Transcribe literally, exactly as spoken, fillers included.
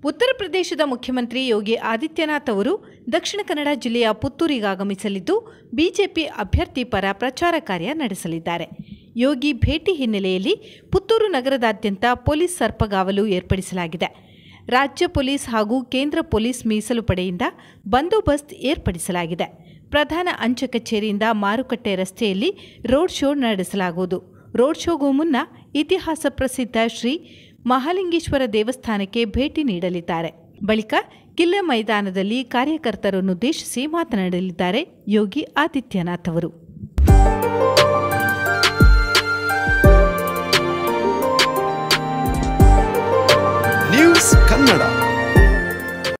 ಉತ್ತರ ಪ್ರದೇಶದ ಮುಖ್ಯಮಂತ್ರಿ ಯೋಗಿ ಆದಿತ್ಯನಾಥ್ ಅವರು ದಕ್ಷಿಣ ಕನ್ನಡ ಜಿಲ್ಲೆಯ ಪುತ್ತೂರಿಗೆ ಆಗಮಿಸಲಿದ್ದು ಬಿಜೆಪಿ ಅಭ್ಯರ್ಥಿ ಪರ ಪ್ರಚಾರ ಕಾರ್ಯ ನಡೆಸಲಿದ್ದಾರೆ. ಯೋಗಿ ಭೇಟಿ ಹಿನ್ನೆಲೆಯಲ್ಲಿ ಪುತ್ತೂರು ನಗರದಾದ್ಯಂತ ಪೊಲೀಸ್ ಸರ್ಪಗಾವಲು ಏರ್ಪಡಿಸಲಾಗಿದೆ. ರಾಜ್ಯ ಪೊಲೀಸ್ ಹಾಗೂ ಕೇಂದ್ರ ಪೊಲೀಸ್ ಮೀಸಲು ಪಡೆಯಿಂದ ಬಂದೋಬಸ್ತ್ ಏರ್ಪಡಿಸಲಾಗಿದೆ. ಪ್ರಧಾನ ಅಂಚೆ ಕಚೇರಿಯಿಂದ ಮಾರುಕಟ್ಟೆ ರಸ್ತೆಯಲ್ಲಿ ರೋಡ್ ಶೋ ನಡೆಸಲಾಗುವುದು. ರೋಡ್ ಶೋಗೂ ಮುನ್ನ ಇತಿಹಾಸ ಪ್ರಸಿದ್ಧ ಶ್ರೀ ಮಹಾಲಿಂಗೇಶ್ವರ ದೇವಸ್ಥಾನಕ್ಕೆ ಭೇಟಿ ನೀಡಲಿದ್ದಾರೆ. ಬಳಿಕ ಕಿಲ್ಲೆ ಮೈದಾನದಲ್ಲಿ ಕಾರ್ಯಕರ್ತರನ್ನುದ್ದೇಶಿಸಿ ಮಾತನಾಡಲಿದ್ದಾರೆ ಯೋಗಿ ಆದಿತ್ಯನಾಥ್ ಅವರು. ನ್ಯೂಸ್ ಕನ್ನಡ.